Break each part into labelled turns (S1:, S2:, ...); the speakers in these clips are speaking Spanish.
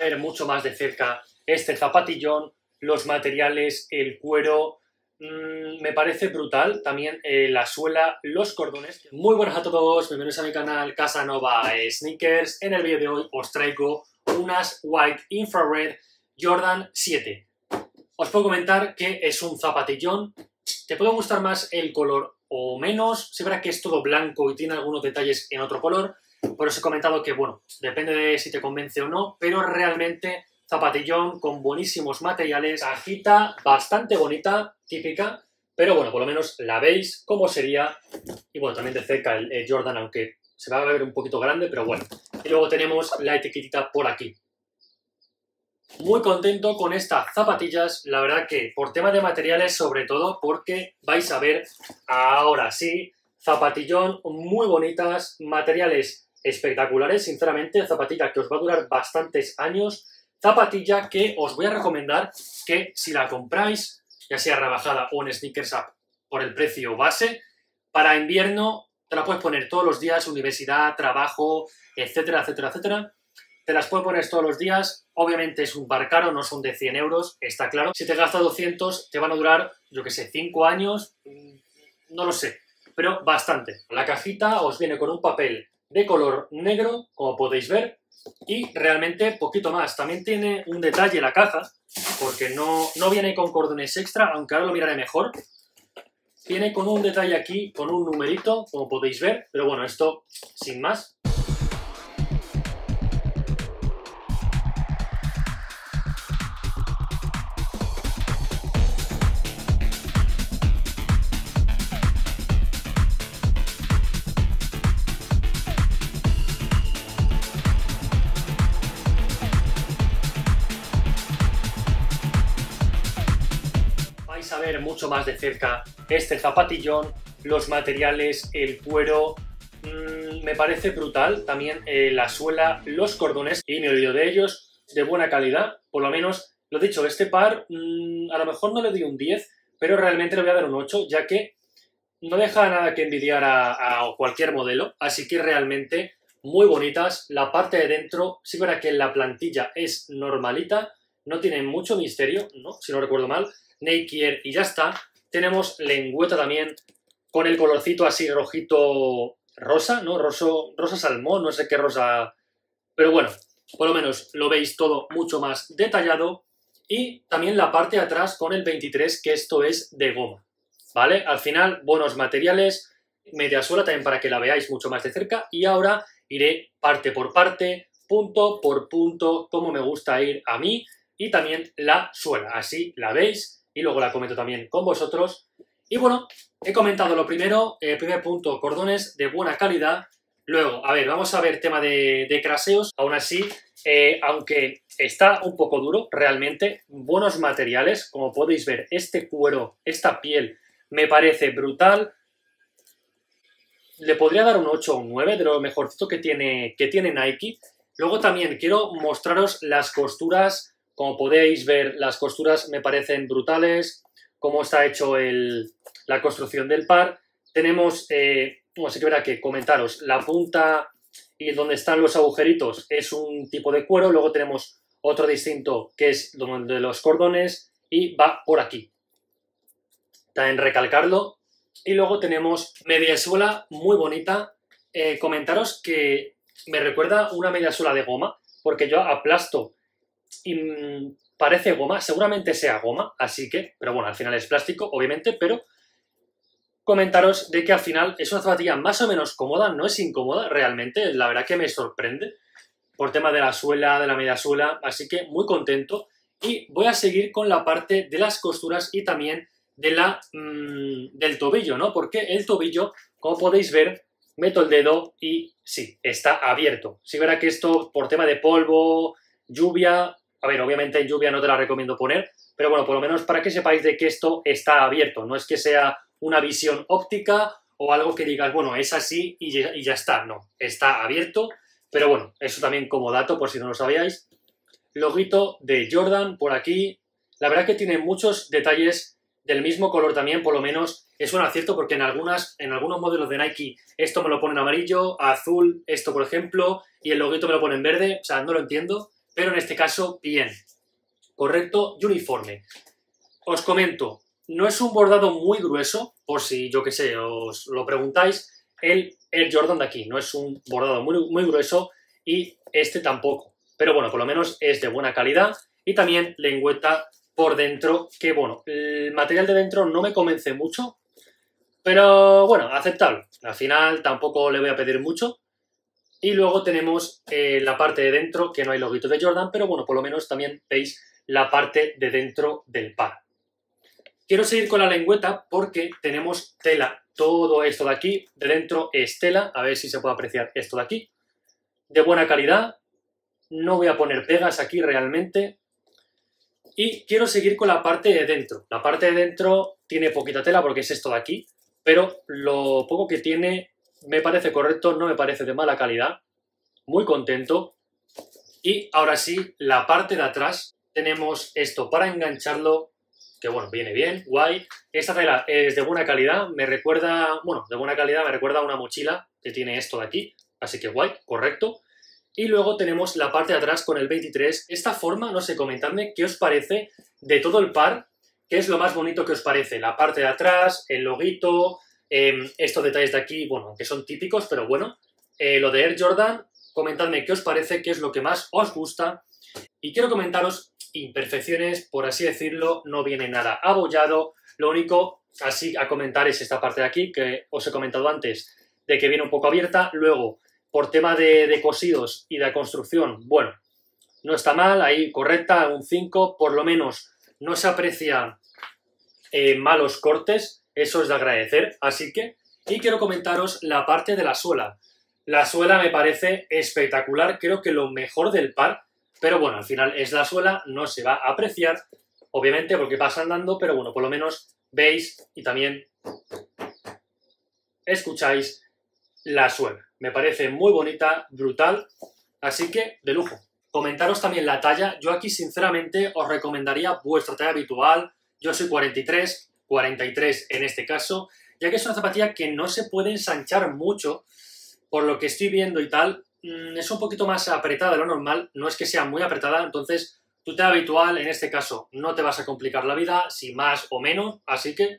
S1: ver mucho más de cerca este zapatillón, los materiales, el cuero, me parece brutal. También la suela, los cordones. Muy buenas a todos, bienvenidos a mi canal Casanova Sneakers. En el vídeo de hoy os traigo unas White Infrared Jordan 7. Os puedo comentar que es un zapatillón. Te puede gustar más el color o menos. Se verá que es todo blanco y tiene algunos detalles en otro color. Por eso he comentado que, bueno, depende de si te convence o no, pero realmente zapatillón con buenísimos materiales, cajita bastante bonita, típica, pero bueno, por lo menos la veis cómo sería. Y bueno, también de cerca el Jordan, aunque se va a ver un poquito grande, pero bueno. Y luego tenemos la etiquetita por aquí. Muy contento con estas zapatillas, la verdad que por tema de materiales sobre todo, porque vais a ver ahora sí, zapatillón muy bonitas, materiales espectaculares, sinceramente, zapatilla que os va a durar bastantes años, zapatilla que os voy a recomendar que si la compráis, ya sea rebajada o en Sneakers App por el precio base, para invierno te la puedes poner todos los días, universidad, trabajo, etcétera, etcétera, etcétera. Te las puedes poner todos los días, obviamente es un par caro, no son de 100 euros, está claro. Si te gastas 200, te van a durar, yo que sé, 5 años, no lo sé, pero bastante. La cajita os viene con un papel de color negro, como podéis ver, y realmente poquito más. También tiene un detalle la caja, porque no viene con cordones extra, aunque ahora lo miraré mejor. Viene con un detalle aquí, con un numerito, como podéis ver, pero bueno, esto sin más. Vais a ver mucho más de cerca este zapatillón, los materiales, el cuero, me parece brutal. También la suela, los cordones, y me olvido de ellos, de buena calidad, por lo menos, lo dicho, este par a lo mejor no le doy un 10, pero realmente le voy a dar un 8, ya que no deja nada que envidiar a cualquier modelo, así que realmente muy bonitas. La parte de dentro, sí verá que la plantilla es normalita, no tiene mucho misterio, ¿no? Si no recuerdo mal. Nike y ya está. Tenemos lengüeta también con el colorcito así rojito rosa, ¿no? Rosa salmón, no sé qué rosa, pero bueno, por lo menos lo veis todo mucho más detallado. Y también la parte de atrás con el 23, que esto es de goma, ¿vale? Al final, buenos materiales, media suela también para que la veáis mucho más de cerca. Y ahora iré parte por parte, punto por punto, como me gusta ir a mí. Y también la suela, así la veis. Y luego la comento también con vosotros. Y bueno, he comentado lo primero, primer punto, cordones de buena calidad. Luego, a ver, vamos a ver tema de craseos. Aún así, aunque está un poco duro, realmente, buenos materiales. Como podéis ver, este cuero, esta piel, me parece brutal. Le podría dar un 8 o un 9, de lo mejorcito que tiene Nike. Luego también quiero mostraros las costuras. Como podéis ver, las costuras me parecen brutales, cómo está hecho la construcción del par. Tenemos, bueno, sí que verá que comentaros, la punta y donde están los agujeritos es un tipo de cuero, luego tenemos otro distinto que es donde los cordones y va por aquí. También recalcarlo. Y luego tenemos media suela muy bonita. Comentaros que me recuerda una media suela de goma, porque yo aplasto y parece goma, seguramente sea goma, así que, pero bueno, al final es plástico, obviamente, pero comentaros de que al final es una zapatilla más o menos cómoda, no es incómoda realmente, la verdad que me sorprende por tema de la suela, de la media suela, así que muy contento. Y voy a seguir con la parte de las costuras y también de del tobillo, ¿no? Porque el tobillo, como podéis ver, meto el dedo y sí, está abierto. Sí verá que esto por tema de polvo, lluvia, a ver, obviamente en lluvia no te la recomiendo poner, pero bueno, por lo menos para que sepáis de que esto está abierto, no es que sea una visión óptica o algo que digas, bueno, es así y ya está, no, está abierto, pero bueno, eso también como dato por si no lo sabíais. Loguito de Jordan por aquí, la verdad que tiene muchos detalles del mismo color también, por lo menos es un acierto porque en algunos modelos de Nike esto me lo ponen amarillo, azul, esto por ejemplo, y el loguito me lo ponen verde, o sea, no lo entiendo. pero en este caso bien, correcto y uniforme. Os comento, no es un bordado muy grueso, por si yo que sé, os lo preguntáis, el Air Jordan de aquí no es un bordado muy grueso y este tampoco, pero bueno, por lo menos es de buena calidad y también lengüeta por dentro, que bueno, el material de dentro no me convence mucho, pero bueno, aceptable. Al final tampoco le voy a pedir mucho. Y luego tenemos la parte de dentro, que no hay loguito de Jordan, pero bueno, por lo menos también veis la parte de dentro del par. Quiero seguir con la lengüeta porque tenemos tela. Todo esto de aquí, de dentro es tela. A ver si se puede apreciar esto de aquí. De buena calidad. No voy a poner pegas aquí realmente. Y quiero seguir con la parte de dentro. La parte de dentro tiene poquita tela porque es esto de aquí. Pero lo poco que tiene me parece correcto, no me parece de mala calidad. Muy contento. Y ahora sí, la parte de atrás. Tenemos esto para engancharlo. Que bueno, viene bien, guay. Esta tela es de buena calidad, me recuerda, bueno, de buena calidad me recuerda a una mochila que tiene esto de aquí, así que guay, correcto. Y luego tenemos la parte de atrás con el 23. Esta forma, no sé, comentadme qué os parece de todo el par, qué es lo más bonito que os parece. La parte de atrás, el loguito, estos detalles de aquí, bueno, que son típicos, pero bueno. Lo de Air Jordan, comentadme qué os parece, qué es lo que más os gusta. Y quiero comentaros imperfecciones, por así decirlo, no viene nada abollado. Lo único, así a comentar, es esta parte de aquí, que os he comentado antes, de que viene un poco abierta. Luego, por tema de cosidos y de construcción, bueno, no está mal, ahí correcta, un 5, por lo menos no se aprecia malos cortes, eso es de agradecer, así que... Y quiero comentaros la parte de la suela. La suela me parece espectacular, creo que lo mejor del par. Pero bueno, al final es la suela, no se va a apreciar, obviamente, porque pasa andando, pero bueno, por lo menos veis y también escucháis la suela. Me parece muy bonita, brutal, así que de lujo. Comentaros también la talla. Yo aquí, sinceramente, os recomendaría vuestra talla habitual. Yo soy 43, 43 en este caso, ya que es una zapatilla que no se puede ensanchar mucho, por lo que estoy viendo y tal. Es un poquito más apretada de lo normal, no es que sea muy apretada, entonces tu talla habitual en este caso no te vas a complicar la vida, si más o menos, así que...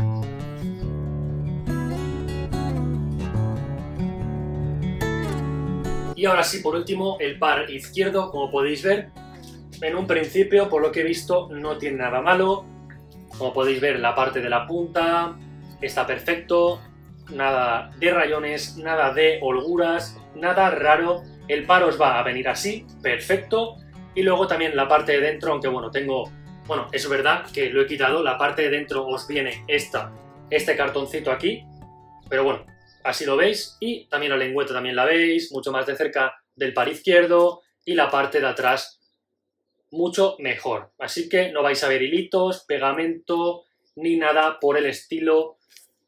S1: Y ahora sí, por último, el par izquierdo, como podéis ver, en un principio, por lo que he visto, no tiene nada malo. Como podéis ver, la parte de la punta está perfecto, nada de rayones, nada de holguras, nada raro. El par os va a venir así, perfecto. Y luego también la parte de dentro, aunque bueno, tengo... Bueno, es verdad que lo he quitado, la parte de dentro os viene este cartoncito aquí, pero bueno, así lo veis. Y también la lengüeta también la veis, mucho más de cerca del par izquierdo, y la parte de atrás mucho mejor. Así que no vais a ver hilitos, pegamento, ni nada por el estilo.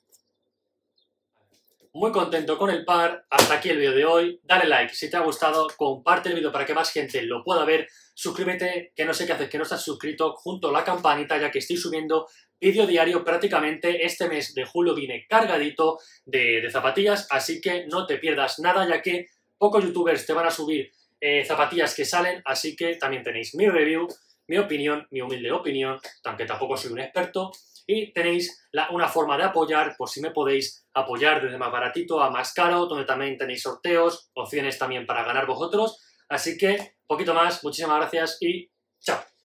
S1: Muy contento con el par. Hasta aquí el vídeo de hoy. Dale like si te ha gustado, comparte el vídeo para que más gente lo pueda ver. Suscríbete, que no sé qué haces, que no estás suscrito, junto a la campanita, ya que estoy subiendo vídeo diario prácticamente. Este mes de julio viene cargadito de zapatillas, así que no te pierdas nada, ya que pocos youtubers te van a subir zapatillas que salen, así que también tenéis mi review, mi opinión, mi humilde opinión, aunque tampoco soy un experto. Y tenéis una forma de apoyar, por si me podéis apoyar desde más baratito a más caro, donde también tenéis sorteos, opciones también para ganar vosotros. Así que, poquito más, muchísimas gracias y